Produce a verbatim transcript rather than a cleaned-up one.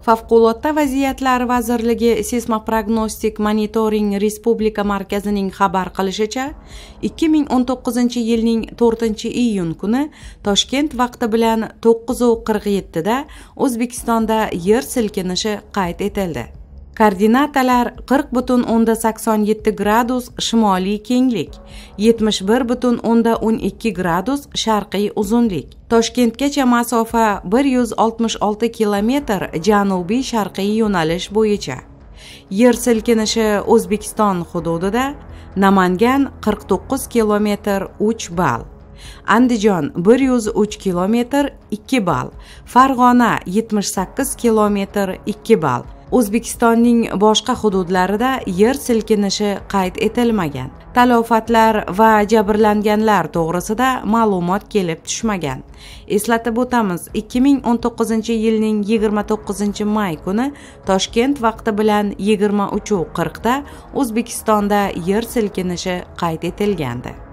Favqulodda vaziyatlar vazirligi Seysmoprognostik monitoring respublika markazining xabar qilishicha, ikki ming o'n to'qqizinchi yilning to'rtinchi iyun kuni Toshkent vaqti bilan to'qqiz qirq yetti da O'zbekistonda yer silkinishi qayd etildi. Koordinatalar qirq butun o'nda sakson yetti gradus shimoliy kenglik, yetmish bir butun o'nda o'n ikki gradus sharqiy uzunlik. Toshkentgacha masofa bir yuz oltmish olti kilometr janubiy sharqiy yo'nalish bo'yicha. Yer silkinishi O'zbekiston hududida: Namangan qirq to'qqiz kilometr uch ball, Andijon bir yuz uch kilometr ikki ball, Farg'ona yetmish sakkiz kilometr ikki ball. O'zbekistonning boshqa hududlarida yer silkinishi qayd etilmagan. Talofatlar va jabrlanganlar to'g'risida ma'lumot kelib tushmagan. Eslatib o'tamiz, ikki ming o'n to'qqizinchi yilning yigirma to'qqizinchi may kuni Toshkent vaqti bilan yigirma uch qirq da O'zbekistonda yer silkinishi qayd etilgandi.